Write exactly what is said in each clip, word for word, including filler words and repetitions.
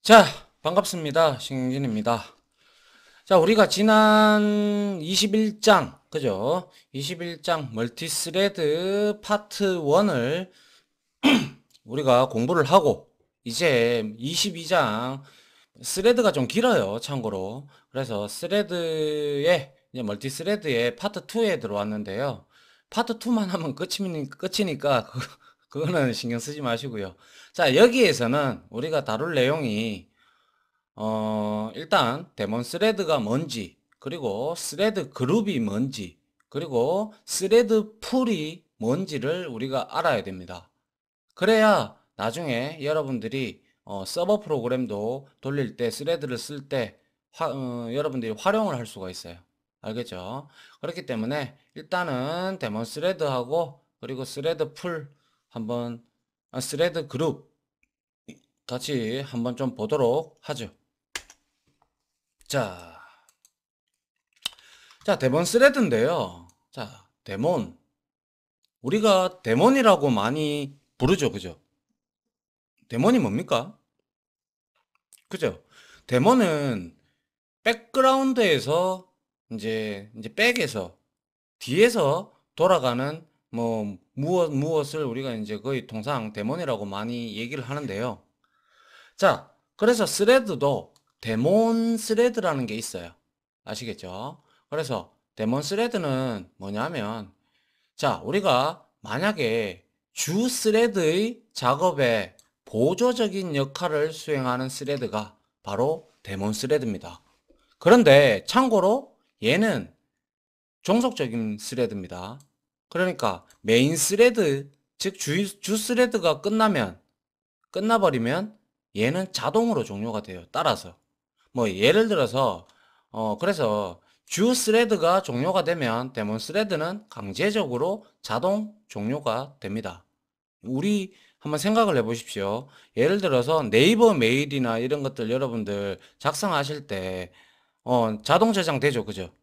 자, 반갑습니다. 신경진입니다. 자, 우리가 지난 이십일 장, 그죠? 이십일 장 멀티스레드 파트 일을 우리가 공부를 하고, 이제 이십이 장 스레드가 좀 길어요, 참고로. 그래서 스레드에, 이제 멀티스레드의 파트 이에 들어왔는데요. 파트 이만 하면 끝이니, 끝이니까, 그, 그거는 신경 쓰지 마시고요. 자, 여기에서는 우리가 다룰 내용이 어, 일단 데몬 스레드가 뭔지, 그리고 스레드 그룹이 뭔지, 그리고 스레드 풀이 뭔지를 우리가 알아야 됩니다. 그래야 나중에 여러분들이 어, 서버 프로그램도 돌릴 때 스레드를 쓸 때 어, 여러분들이 활용을 할 수가 있어요. 알겠죠? 그렇기 때문에 일단은 데몬 스레드하고 그리고 스레드 풀 한번 아, 스레드 그룹 같이 한번 좀 보도록 하죠. 자, 자, 데몬 스레드인데요. 자, 데몬. 우리가 데몬이라고 많이 부르죠. 그죠? 데몬이 뭡니까? 그죠? 데몬은 백그라운드에서 이제, 이제 백에서, 뒤에서 돌아가는 뭐, 무엇, 무엇을 우리가 이제 거의 통상 데몬이라고 많이 얘기를 하는데요. 자, 그래서 스레드도 데몬 스레드라는 게 있어요. 아시겠죠? 그래서 데몬 스레드는 뭐냐면, 자, 우리가 만약에 주 스레드의 작업에 보조적인 역할을 수행하는 스레드가 바로 데몬 스레드입니다. 그런데 참고로 얘는 종속적인 스레드입니다. 그러니까 메인 스레드, 즉 주, 주 스레드가 끝나면, 끝나버리면 얘는 자동으로 종료가 돼요. 따라서. 뭐 예를 들어서 어 그래서 주 스레드가 종료가 되면 데몬 스레드는 강제적으로 자동 종료가 됩니다. 우리 한번 생각을 해 보십시오. 예를 들어서 네이버 메일이나 이런 것들 여러분들 작성하실 때 어 자동 저장되죠. 그죠?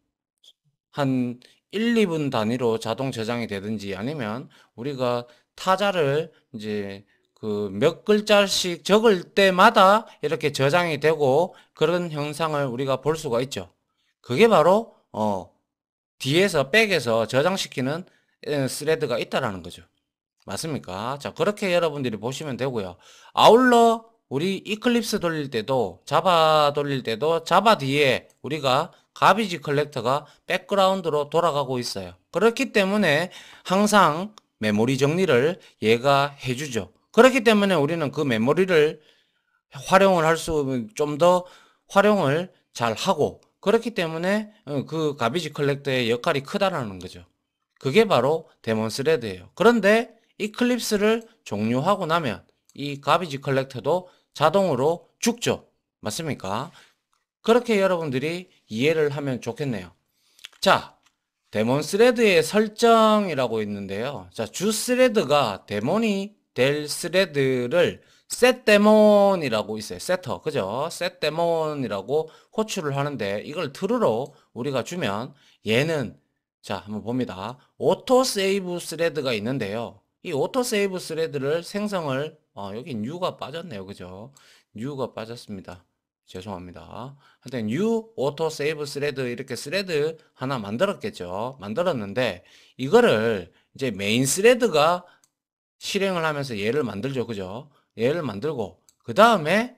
한 일, 이 분 단위로 자동 저장이 되든지 아니면 우리가 타자를 이제 그 몇 글자씩 적을 때마다 이렇게 저장이 되고 그런 형상을 우리가 볼 수가 있죠. 그게 바로 어 뒤에서 백에서 저장시키는 에, 스레드가 있다라는 거죠. 맞습니까? 자, 그렇게 여러분들이 보시면 되고요. 아울러 우리 이클립스 돌릴 때도 자바 돌릴 때도 자바 뒤에 우리가 가비지 컬렉터가 백그라운드로 돌아가고 있어요. 그렇기 때문에 항상 메모리 정리를 얘가 해주죠. 그렇기 때문에 우리는 그 메모리를 활용을 할 수, 좀 더 활용을 잘 하고, 그렇기 때문에 어, 그 가비지 컬렉터의 역할이 크다라는 거죠. 그게 바로 데몬 스레드예요. 그런데 이클립스를 종료하고 나면 이 가비지 컬렉터도 자동으로 죽죠. 맞습니까? 그렇게 여러분들이 이해를 하면 좋겠네요. 자, 데몬 스레드의 설정이라고 있는데요. 자, 주 스레드가 데몬이 될 스레드를 setDemon이라고 있어요. 세터, 그죠? setDemon이라고 호출을 하는데 이걸 true로 우리가 주면 얘는 자, 한번 봅니다. 오토 세이브 스레드가 있는데요. 이 오토 세이브 스레드를 생성을 어, 여기 new가 빠졌네요. 그죠? new가 빠졌습니다. 죄송합니다. 하여튼 new auto save thread 이렇게 스레드 하나 만들었겠죠. 만들었는데 이거를 이제 메인 스레드가 실행을 하면서 얘를 만들죠. 그죠? 얘를 만들고 그 다음에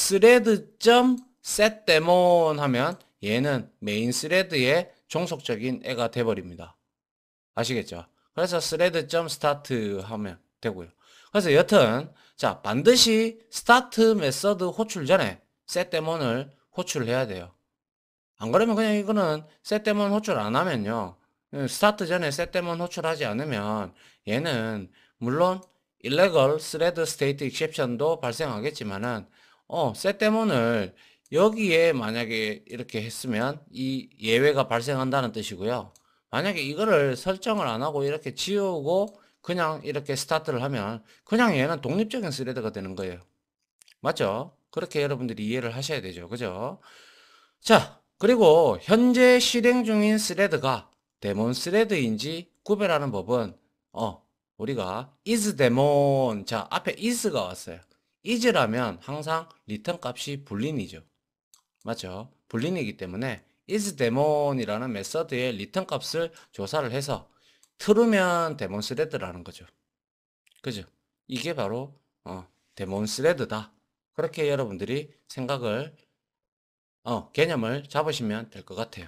thread.setDemon 하면 얘는 메인 스레드의 종속적인 애가 돼버립니다. 아시겠죠? 그래서 thread.start 하면 되고요. 그래서 여튼 자 반드시 start 메서드 호출 전에 setDemon을 호출을 해야 돼요. 안 그러면 그냥 이거는 setDemon 호출 안 하면요. 스타트 전에 setDemon 호출하지 않으면 얘는 물론 illegal thread state exception도 발생하겠지만은 어 setDemon을 여기에 만약에 이렇게 했으면 이 예외가 발생한다는 뜻이고요. 만약에 이거를 설정을 안 하고 이렇게 지우고 그냥 이렇게 스타트를 하면 그냥 얘는 독립적인 스레드가 되는 거예요. 맞죠? 그렇게 여러분들이 이해를 하셔야 되죠. 그죠? 자, 그리고 현재 실행 중인 스레드가 데몬 스레드인지 구별하는 법은 어, 우리가 is 데몬 자, 앞에 is가 왔어요. is라면 항상 리턴 값이 불린이죠. 맞죠? 불린이기 때문에 isDemon이라는 메서드의 리턴 값을 조사를 해서 true면 demonthread라는 거죠. 그죠? 이게 바로 어, demonthread다. 그렇게 여러분들이 생각을 어, 개념을 잡으시면 될 것 같아요.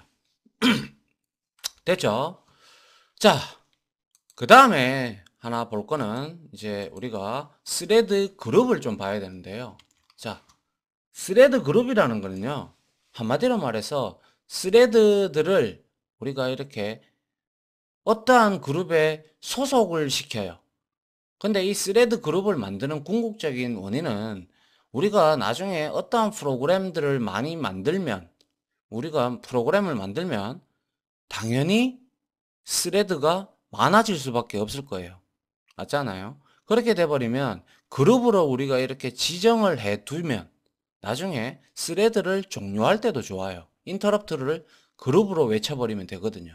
됐죠? 자, 그 다음에 하나 볼 거는 이제 우리가 스레드 그룹을 좀 봐야 되는데요. 자, 스레드 그룹이라는 거는요, 한마디로 말해서 스레드들을 우리가 이렇게 어떠한 그룹에 소속을 시켜요. 근데 이 스레드 그룹을 만드는 궁극적인 원인은 우리가 나중에 어떠한 프로그램들을 많이 만들면, 우리가 프로그램을 만들면 당연히 스레드가 많아질 수밖에 없을 거예요. 맞잖아요. 그렇게 돼버리면 그룹으로 우리가 이렇게 지정을 해두면 나중에 스레드를 종료할 때도 좋아요. 인터럽트를 그룹으로 외쳐버리면 되거든요.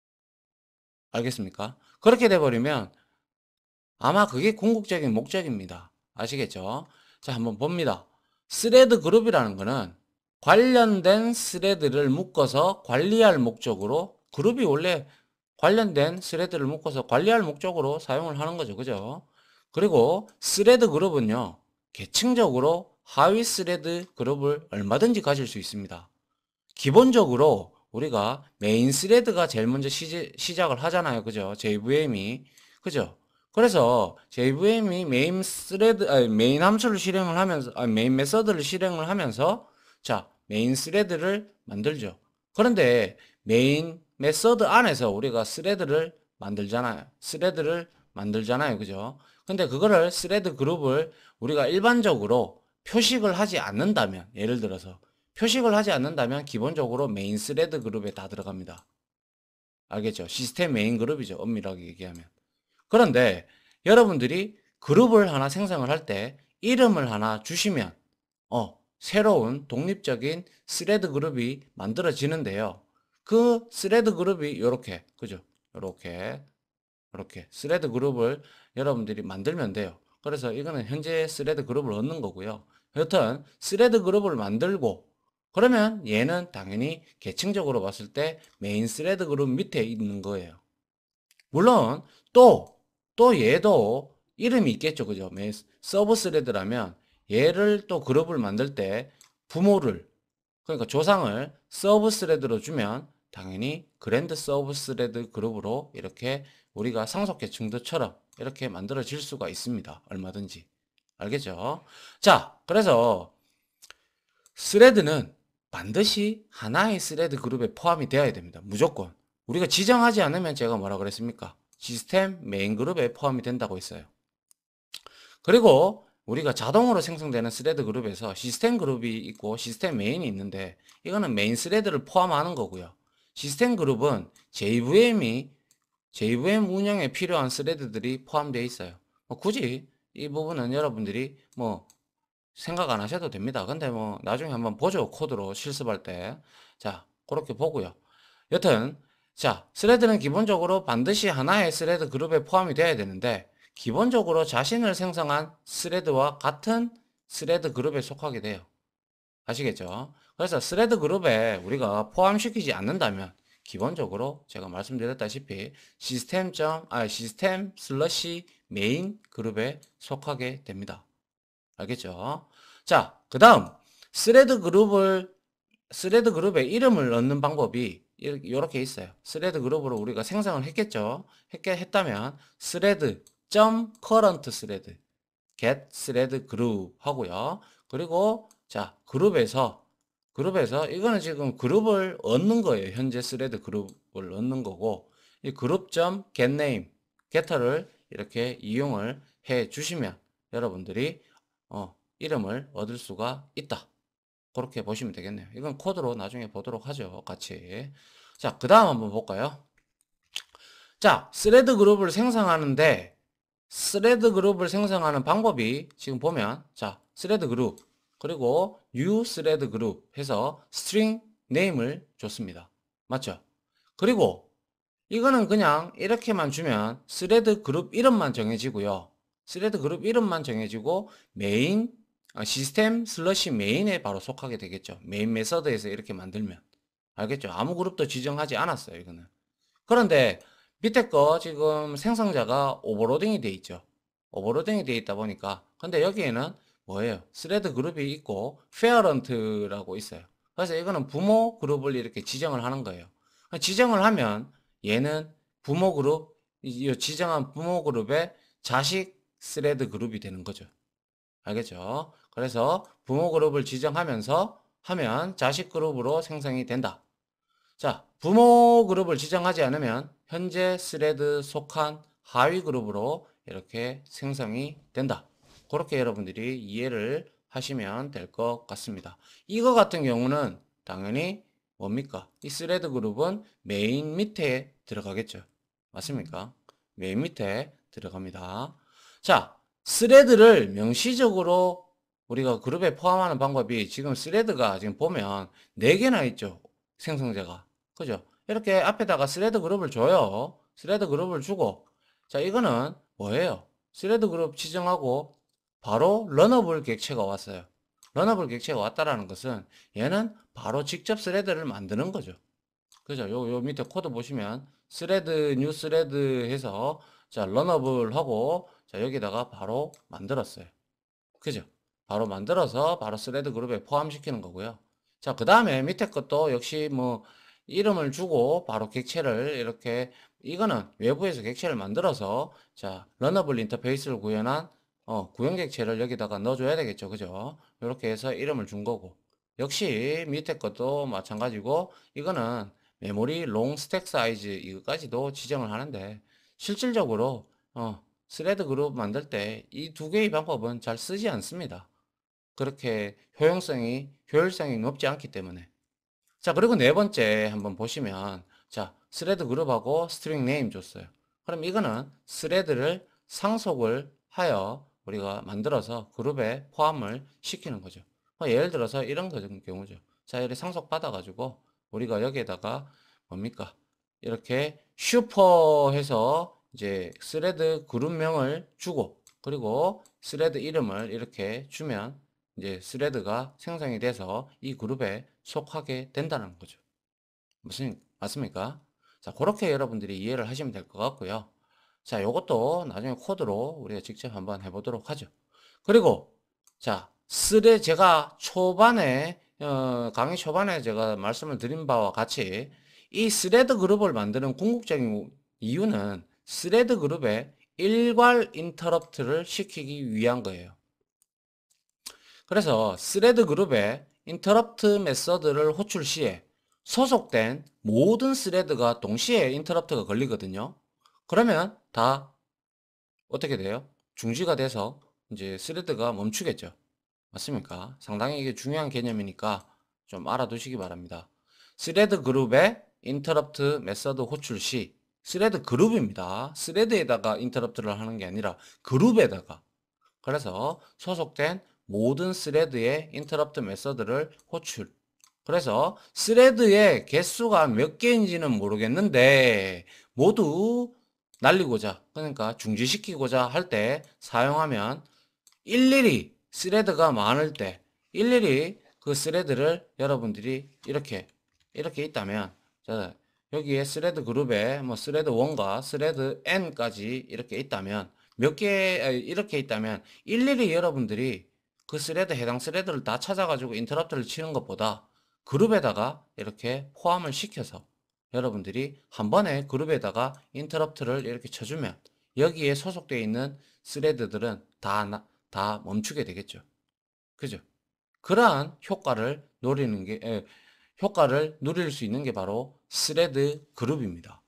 알겠습니까? 그렇게 돼버리면 아마 그게 궁극적인 목적입니다. 아시겠죠? 자, 한번 봅니다. 스레드 그룹이라는 거는 관련된 스레드를 묶어서 관리할 목적으로, 그룹이 원래 관련된 스레드를 묶어서 관리할 목적으로 사용을 하는 거죠. 그죠? 그리고 스레드 그룹은요, 계층적으로 하위 스레드 그룹을 얼마든지 가질 수 있습니다. 기본적으로 우리가 메인 스레드가 제일 먼저 시, 시작을 하잖아요. 그죠? 제이브이엠이. 그죠? 그래서 제이브이엠이 메인 스레드, 아니, 메인 함수를 실행을 하면서, 아니, 메인 메서드를 실행을 하면서, 자, 메인 스레드를 만들죠. 그런데 메인 메서드 안에서 우리가 스레드를 만들잖아요. 스레드를 만들잖아요. 그죠? 근데 그거를 스레드 그룹을 우리가 일반적으로 표식을 하지 않는다면, 예를 들어서 표식을 하지 않는다면 기본적으로 메인 스레드 그룹에 다 들어갑니다. 알겠죠? 시스템 메인 그룹이죠. 엄밀하게 얘기하면. 그런데 여러분들이 그룹을 하나 생성을 할 때 이름을 하나 주시면 어, 새로운 독립적인 스레드 그룹이 만들어지는데요. 그 스레드 그룹이 이렇게, 그죠? 이렇게, 이렇게 스레드 그룹을 여러분들이 만들면 돼요. 그래서 이거는 현재 스레드 그룹을 얻는 거고요. 여튼 스레드 그룹을 만들고 그러면 얘는 당연히 계층적으로 봤을 때 메인 스레드 그룹 밑에 있는 거예요. 물론 또, 또 얘도 이름이 있겠죠. 그죠? 서브 스레드라면 얘를 또 그룹을 만들 때 부모를, 그러니까 조상을 서브 스레드로 주면 당연히 그랜드 서브 스레드 그룹으로 이렇게 우리가 상속 계층도처럼 이렇게 만들어질 수가 있습니다. 얼마든지. 알겠죠? 자, 그래서 스레드는 반드시 하나의 스레드 그룹에 포함이 되어야 됩니다. 무조건. 우리가 지정하지 않으면 제가 뭐라 그랬습니까? 시스템 메인 그룹에 포함이 된다고 했어요. 그리고 우리가 자동으로 생성되는 스레드 그룹에서 시스템 그룹이 있고 시스템 메인이 있는데 이거는 메인 스레드를 포함하는 거고요. 시스템 그룹은 제이브이엠이 제이브이엠 운영에 필요한 스레드들이 포함되어 있어요. 뭐 굳이 이 부분은 여러분들이 뭐 생각 안 하셔도 됩니다. 근데 뭐 나중에 한번 보죠. 코드로 실습할 때. 자, 그렇게 보고요. 여튼 자, 스레드는 기본적으로 반드시 하나의 스레드 그룹에 포함이 되어야 되는데 기본적으로 자신을 생성한 스레드와 같은 스레드 그룹에 속하게 돼요. 아시겠죠? 그래서 스레드 그룹에 우리가 포함시키지 않는다면 기본적으로 제가 말씀드렸다시피 시스템 점, 아, 시스템 슬러시 메인 그룹에 속하게 됩니다. 알겠죠? 자, 그 다음 스레드 그룹을 스레드 그룹에 이름을 넣는 방법이 이렇게 있어요. 스레드 그룹으로 우리가 생성을 했겠죠? 했게 했다면 스레드 current thread get thread group 하고요. 그리고 자, 그룹에서 그룹에서 이거는 지금 그룹을 얻는 거예요. 현재 스레드 그룹을 얻는 거고 이 그룹 점 get name getter를 이렇게 이용을 해 주시면 여러분들이 어, 이름을 얻을 수가 있다. 그렇게 보시면 되겠네요. 이건 코드로 나중에 보도록 하죠. 같이. 자, 그 다음 한번 볼까요? 자, 스레드 그룹을 생성하는데 스레드 그룹을 생성하는 방법이 지금 보면 자, 스레드 그룹 그리고 new 스레드 그룹 해서 string name을 줬습니다. 맞죠? 그리고 이거는 그냥 이렇게만 주면 스레드 그룹 이름만 정해지고요. 스레드 그룹 이름만 정해지고 메인 아, 시스템 슬러시 메인에 바로 속하게 되겠죠. 메인 메서드에서 이렇게 만들면. 알겠죠? 아무 그룹도 지정하지 않았어요, 이거는. 그런데 밑에 거 지금 생성자가 오버로딩이 돼 있죠. 오버로딩이 돼 있다 보니까. 근데 여기에는 뭐예요? 스레드 그룹이 있고 페어런트라고 있어요. 그래서 이거는 부모 그룹을 이렇게 지정을 하는 거예요. 지정을 하면 얘는 부모 그룹, 이 지정한 부모 그룹의 자식 스레드 그룹이 되는 거죠. 알겠죠? 그래서 부모 그룹을 지정하면서 하면 자식 그룹으로 생성이 된다. 자, 부모 그룹을 지정하지 않으면 현재 스레드 속한 하위 그룹으로 이렇게 생성이 된다. 그렇게 여러분들이 이해를 하시면 될 것 같습니다. 이거 같은 경우는 당연히 뭡니까? 이 스레드 그룹은 메인 밑에 들어가겠죠. 맞습니까? 메인 밑에 들어갑니다. 자, 스레드를 명시적으로 우리가 그룹에 포함하는 방법이 지금 스레드가 지금 보면 네 개나 있죠. 생성자가. 그죠? 이렇게 앞에다가 스레드 그룹을 줘요. 스레드 그룹을 주고, 자, 이거는 뭐예요? 스레드 그룹 지정하고 바로 러너블 객체가 왔어요. 러너블 객체가 왔다라는 것은 얘는 바로 직접 스레드를 만드는 거죠. 그죠? 요, 요 밑에 코드 보시면 스레드, 뉴 스레드 해서 자, 러너블 하고 자, 여기다가 바로 만들었어요. 그죠? 바로 만들어서 바로 스레드 그룹에 포함시키는 거고요. 자, 그 다음에 밑에 것도 역시 뭐 이름을 주고 바로 객체를 이렇게 이거는 외부에서 객체를 만들어서 자, 러너블 인터페이스를 구현한 어, 구현 객체를 여기다가 넣어줘야 되겠죠. 그죠? 이렇게 해서 이름을 준 거고. 역시 밑에 것도 마찬가지고 이거는 메모리 롱 스택 사이즈 이거까지도 지정을 하는데 실질적으로 어, 스레드 그룹 만들 때 이 두 개의 방법은 잘 쓰지 않습니다. 그렇게 효용성이, 효율성이 높지 않기 때문에. 자, 그리고 네 번째 한번 보시면, 자, 스레드 그룹하고 스트링 네임 줬어요. 그럼 이거는 스레드를 상속을 하여 우리가 만들어서 그룹에 포함을 시키는 거죠. 뭐 예를 들어서 이런 경우죠. 자, 이렇게 상속 받아가지고 우리가 여기에다가 뭡니까? 이렇게 슈퍼 해서 이제 스레드 그룹명을 주고 그리고 스레드 이름을 이렇게 주면 이제 스레드가 생성이 돼서 이 그룹에 속하게 된다는 거죠. 무슨 맞습니까? 자, 그렇게 여러분들이 이해를 하시면 될 것 같고요. 자, 요것도 나중에 코드로 우리가 직접 한번 해보도록 하죠. 그리고 자, 스레 제가 초반에 어, 강의 초반에 제가 말씀을 드린 바와 같이 이 스레드 그룹을 만드는 궁극적인 이유는 스레드 그룹에 일괄 인터럽트를 시키기 위한 거예요. 그래서 스레드 그룹에 인터럽트 메서드를 호출 시에 소속된 모든 스레드가 동시에 인터럽트가 걸리거든요. 그러면 다 어떻게 돼요? 중지가 돼서 이제 스레드가 멈추겠죠. 맞습니까? 상당히 이게 중요한 개념이니까 좀 알아두시기 바랍니다. 스레드 그룹에 인터럽트 메서드 호출 시 스레드 그룹입니다. 스레드에다가 인터럽트를 하는 게 아니라 그룹에다가 그래서 소속된 모든 스레드의 인터럽트 메서드를 호출. 그래서 스레드의 개수가 몇 개인지는 모르겠는데 모두 날리고자 그러니까 중지시키고자 할 때 사용하면 일일이 스레드가 많을 때 일일이 그 스레드를 여러분들이 이렇게 이렇게 있다면 자, 여기에 스레드 그룹에 뭐 스레드 일과 스레드 n까지 이렇게 있다면 몇 개, 이렇게 있다면 일일이 여러분들이 그 스레드, 해당 스레드를 다 찾아가지고 인터럽트를 치는 것보다 그룹에다가 이렇게 포함을 시켜서 여러분들이 한 번에 그룹에다가 인터럽트를 이렇게 쳐주면 여기에 소속되어 있는 스레드들은 다, 다 멈추게 되겠죠. 그죠? 그러한 효과를 노리는 게, 에, 효과를 누릴 수 있는 게 바로 스레드 그룹입니다.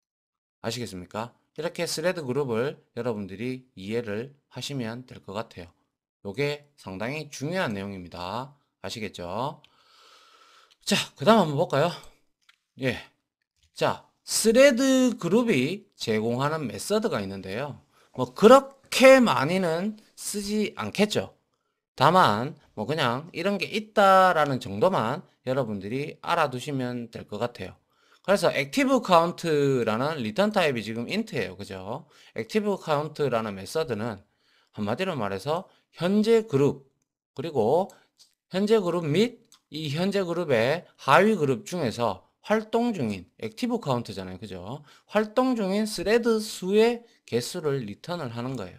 아시겠습니까? 이렇게 스레드 그룹을 여러분들이 이해를 하시면 될 것 같아요. 이게 상당히 중요한 내용입니다. 아시겠죠? 자, 그 다음 한번 볼까요? 예. 자, 스레드 그룹이 제공하는 메서드가 있는데요. 뭐, 그렇게 많이는 쓰지 않겠죠. 다만, 뭐, 그냥 이런 게 있다라는 정도만 여러분들이 알아두시면 될 것 같아요. 그래서 액티브 카운트라는 리턴 타입이 지금 인트예요. 그죠? 액티브 카운트라는 메서드는 한마디로 말해서 현재 그룹 그리고 현재 그룹 및 이 현재 그룹의 하위 그룹 중에서 활동 중인 액티브 카운트잖아요. 그죠? 활동 중인 스레드 수의 개수를 리턴을 하는 거예요.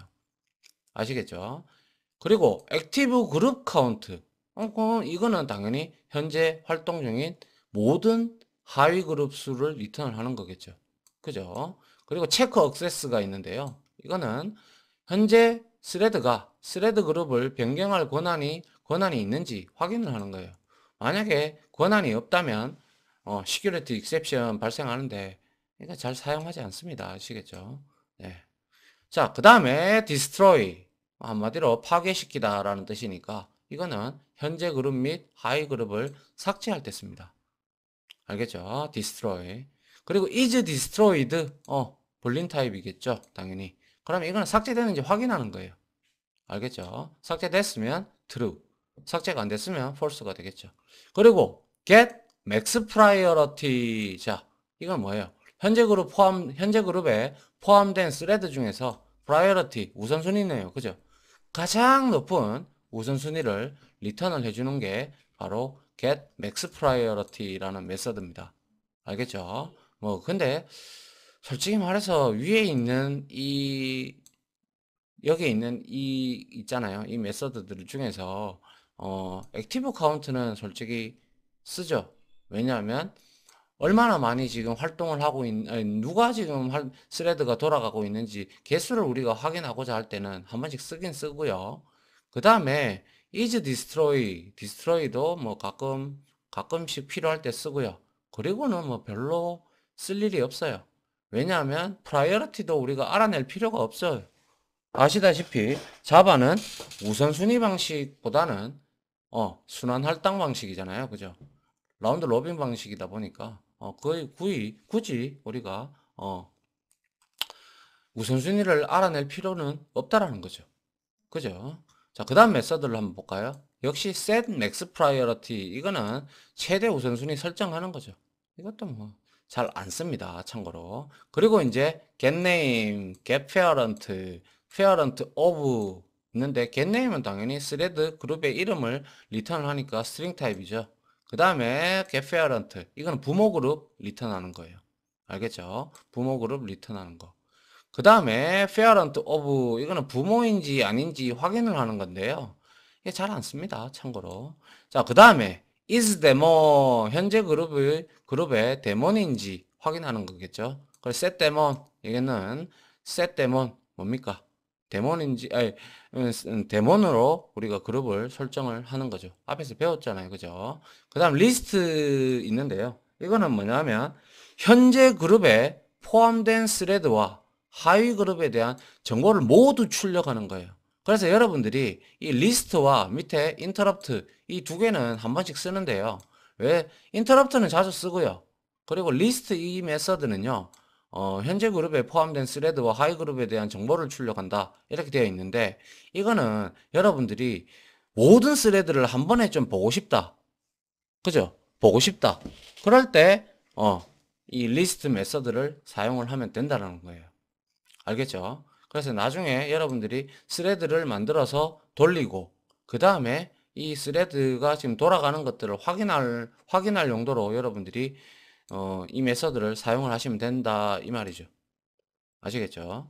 아시겠죠? 그리고 액티브 그룹 카운트. 어, 그럼 이거는 당연히 현재 활동 중인 모든 하위 그룹 수를 리턴을 하는 거겠죠. 그죠? 그리고 체크 액세스가 있는데요. 이거는 현재 스레드가 스레드 그룹을 변경할 권한이 권한이 있는지 확인을 하는 거예요. 만약에 권한이 없다면 어, 시큐리티 익셉션 발생하는데 이거 잘 사용하지 않습니다. 아시겠죠? 네. 자, 그 다음에 destroy. 한마디로 파괴시키다 라는 뜻이니까 이거는 현재 그룹 및 하위 그룹을 삭제할 때 씁니다. 알겠죠? destroy. 그리고 is destroyed. 어, 불린 타입이겠죠? 당연히. 그럼 이거는 삭제되는지 확인하는 거예요. 알겠죠? 삭제됐으면 true. 삭제가 안 됐으면 false가 되겠죠. 그리고 get max priority. 자, 이건 뭐예요? 현재 그룹 포함, 현재 그룹에 포함된 스레드 중에서 priority, 우선순위네요. 그죠? 가장 높은 우선순위를 리턴을 해주는 게 바로 get max priority라는 메서드입니다. 알겠죠? 뭐, 근데 솔직히 말해서 위에 있는 이 여기 있는 이 있잖아요. 이 메서드들 중에서 어, 액티브 카운트는 솔직히 쓰죠. 왜냐하면 얼마나 많이 지금 활동을 하고 있, 아니, 누가 지금 할, 스레드가 돌아가고 있는지 개수를 우리가 확인하고자 할 때는 한 번씩 쓰긴 쓰고요. 그 다음에 is destroy, destroy도 뭐 가끔 가끔씩 필요할 때 쓰고요. 그리고는 뭐 별로 쓸 일이 없어요. 왜냐하면 priority도 우리가 알아낼 필요가 없어요. 아시다시피 자바는 우선순위 방식보다는 어, 순환 할당 방식이잖아요. 그죠? 라운드 로빈 방식이다 보니까 어, 거의 구이, 굳이 우리가 어, 우선순위를 알아낼 필요는 없다라는 거죠. 그죠? 자, 그 다음 메서드를 한번 볼까요? 역시 set max priority. 이거는 최대 우선순위 설정하는 거죠. 이것도 뭐 잘 안 씁니다. 참고로. 그리고 이제 get name, get parent, parent of 있는데 get name은 당연히 스레드 그룹의 이름을 리턴을 하니까 스트링 타입이죠. 그 다음에 get parent. 이거는 부모 그룹 리턴하는 거예요. 알겠죠? 부모 그룹 리턴하는 거. 그 다음에 parent of 이거는 부모인지 아닌지 확인을 하는 건데요. 이게 잘 안 씁니다. 참고로. 자, 그 다음에 is 데몬 현재 그룹의 그룹의 데몬인지 확인하는 거겠죠. 그래서 set 데몬 이거는 set 데몬 뭡니까? 데몬인지 아니 음, 데몬으로 우리가 그룹을 설정을 하는 거죠. 앞에서 배웠잖아요. 그죠? 그 다음 리스트 있는데요. 이거는 뭐냐면 현재 그룹에 포함된 스레드와 하위 그룹에 대한 정보를 모두 출력하는 거예요. 그래서 여러분들이 이 리스트와 밑에 인터럽트 이 두 개는 한 번씩 쓰는데요. 왜? 인터럽트는 자주 쓰고요. 그리고 리스트 이 메서드는요. 어, 현재 그룹에 포함된 스레드와 하위 그룹에 대한 정보를 출력한다. 이렇게 되어 있는데 이거는 여러분들이 모든 스레드를 한 번에 좀 보고 싶다. 그죠? 보고 싶다. 그럴 때 어, 이 리스트 메서드를 사용을 하면 된다는 거예요. 알겠죠? 그래서 나중에 여러분들이 스레드를 만들어서 돌리고 그 다음에 이 스레드가 지금 돌아가는 것들을 확인할 확인할 용도로 여러분들이 어, 이 메서드를 사용을 하시면 된다 이 말이죠. 아시겠죠?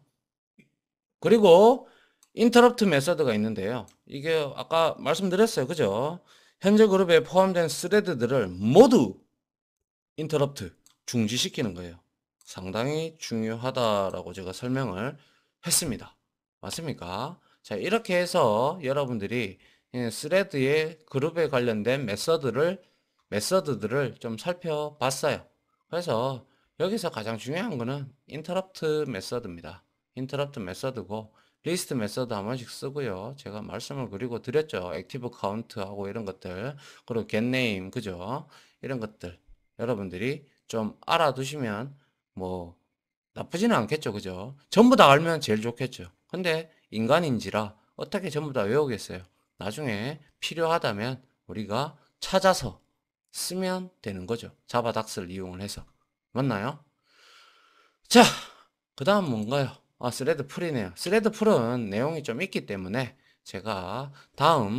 그리고 인터럽트 메서드가 있는데요. 이게 아까 말씀드렸어요. 그죠? 현재 그룹에 포함된 스레드들을 모두 인터럽트 중지시키는 거예요. 상당히 중요하다라고 제가 설명을 했습니다. 맞습니까? 자, 이렇게 해서 여러분들이 스레드의 그룹에 관련된 메서드를 메서드들을 좀 살펴봤어요. 그래서 여기서 가장 중요한 거는 인터럽트 메서드입니다. 인터럽트 메서드고 리스트 메서드 한 번씩 쓰고요. 제가 말씀을 그리고 드렸죠. 액티브 카운트하고 이런 것들 그리고 getName 그죠? 이런 것들 여러분들이 좀 알아두시면 뭐 나쁘지는 않겠죠. 그죠? 전부 다 알면 제일 좋겠죠. 근데 인간인지라 어떻게 전부 다 외우겠어요. 나중에 필요하다면 우리가 찾아서 쓰면 되는 거죠. 자바닥스를 이용을 해서. 맞나요? 자, 그 다음 뭔가요? 아, 스레드 풀이네요. 스레드 풀은 내용이 좀 있기 때문에 제가 다음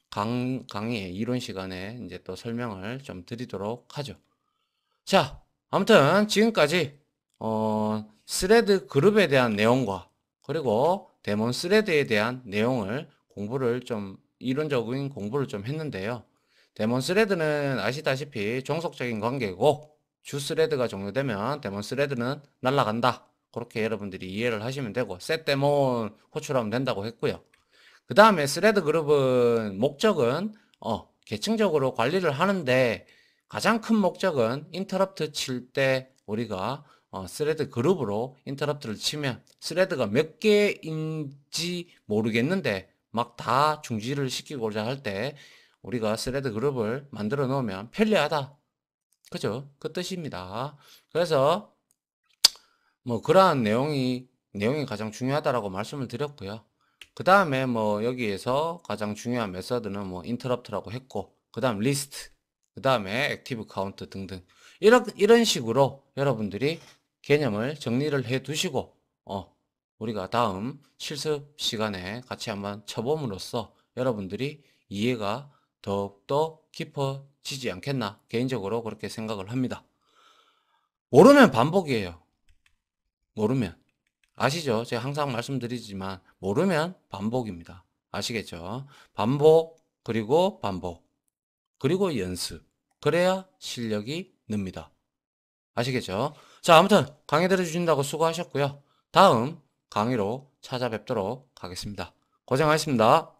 강, 강의 이론 시간에 이제 또 설명을 좀 드리도록 하죠. 자, 아무튼 지금까지 어, 스레드 그룹에 대한 내용과 그리고 데몬 스레드에 대한 내용을 공부를 좀 이론적인 공부를 좀 했는데요. 데몬 스레드는 아시다시피 종속적인 관계고 주 스레드가 종료되면 데몬 스레드는 날아간다. 그렇게 여러분들이 이해를 하시면 되고 셋 데몬 호출하면 된다고 했고요. 그 다음에 스레드 그룹은 목적은 어, 계층적으로 관리를 하는데 가장 큰 목적은 인터럽트 칠 때 우리가 어, 스레드 그룹으로 인터럽트를 치면 스레드가 몇 개인지 모르겠는데 막 다 중지를 시키고자 할 때 우리가 스레드 그룹을 만들어 놓으면 편리하다. 그죠? 그 뜻입니다. 그래서 뭐 그러한 내용이 내용이 가장 중요하다라고 말씀을 드렸고요. 그 다음에 뭐 여기에서 가장 중요한 메서드는 뭐 인터럽트라고 했고 그 다음 리스트 그 다음에 액티브 카운트 등등 이런 이런 식으로 여러분들이 개념을 정리를 해 두시고 어 우리가 다음 실습 시간에 같이 한번 쳐봄으로써 여러분들이 이해가 더욱더 깊어지지 않겠나 개인적으로 그렇게 생각을 합니다. 모르면 반복이에요. 모르면 아시죠? 제가 항상 말씀드리지만 모르면 반복입니다. 아시겠죠? 반복 그리고 반복 그리고 연습 그래야 실력이 늡니다. 아시겠죠? 자, 아무튼 강의 들어주신다고 수고하셨고요. 다음 강의로 찾아뵙도록 하겠습니다. 고생하셨습니다.